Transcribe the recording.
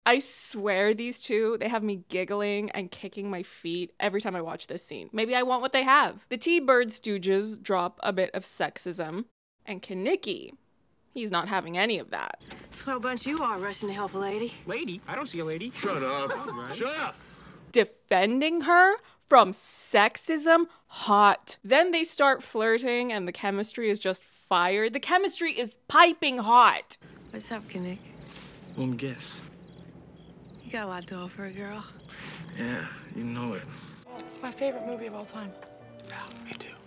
I swear these two, they have me giggling and kicking my feet every time I watch this scene. Maybe I want what they have. The T-Bird stooges drop a bit of sexism, and Kenickie, he's not having any of that. Swell bunch you are, rushing to help a lady. Lady? I don't see a lady. Shut up. Right. Shut up. Defending her from sexism, hot. Then they start flirting and the chemistry is just fire. The chemistry is piping hot. What's up, Kenickie? Let me guess. You got a lot to offer a girl. Yeah, you know it. It's my favorite movie of all time. Yeah, me too.